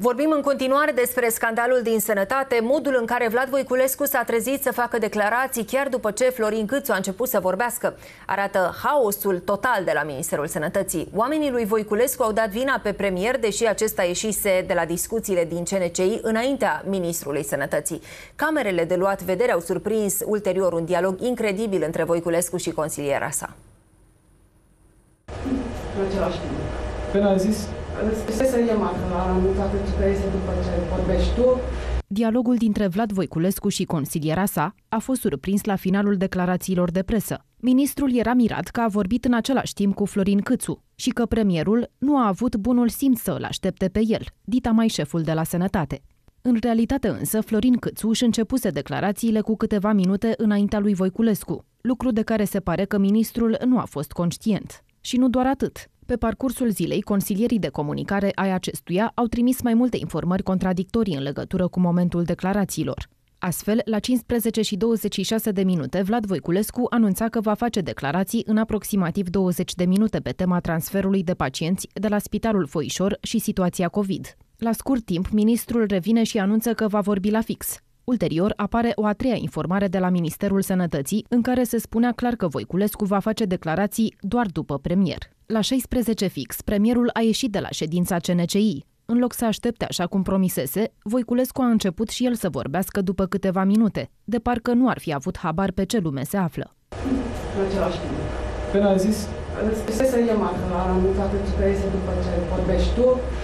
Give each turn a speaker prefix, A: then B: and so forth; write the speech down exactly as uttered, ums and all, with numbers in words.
A: Vorbim în continuare despre scandalul din sănătate, modul în care Vlad Voiculescu s-a trezit să facă declarații chiar după ce Florin Câțu a început să vorbească. Arată haosul total de la Ministerul Sănătății. Oamenii lui Voiculescu au dat vina pe premier, deși acesta ieșise de la discuțiile din C N C I înaintea Ministrului Sănătății. Camerele de luat vedere au surprins ulterior un dialog incredibil între Voiculescu și consiliera sa.
B: În același timp.
C: Până a zis?
B: Să se remarcă la anunțat că este după ce vorbești tu.
D: Dialogul dintre Vlad Voiculescu și consiliera sa a fost surprins la finalul declarațiilor de presă. Ministrul era mirat că a vorbit în același timp cu Florin Câțu și că premierul nu a avut bunul simț să îl aștepte pe el, dita mai șeful de la Sănătate. În realitate însă, Florin Câțu își începuse declarațiile cu câteva minute înaintea lui Voiculescu, lucru de care se pare că ministrul nu a fost conștient. Și nu doar atât. Pe parcursul zilei, consilierii de comunicare ai acestuia au trimis mai multe informări contradictorii în legătură cu momentul declarațiilor. Astfel, la cincisprezece și douăzeci și șase de minute, Vlad Voiculescu anunța că va face declarații în aproximativ douăzeci de minute pe tema transferului de pacienți de la Spitalul Foișor și situația COVID. La scurt timp, ministrul revine și anunță că va vorbi la fix. Ulterior, apare o a treia informare de la Ministerul Sănătății, în care se spunea clar că Voiculescu va face declarații doar după premier. La șaisprezece fix, premierul a ieșit de la ședința C N C I. În loc să aștepte așa cum promisese, Voiculescu a început și el să vorbească după câteva minute, de parcă nu ar fi avut habar pe ce lume se află.
B: În același timp.
C: Până a zis?
B: Să se remarcă la anunțat că este după ce vorbești tu.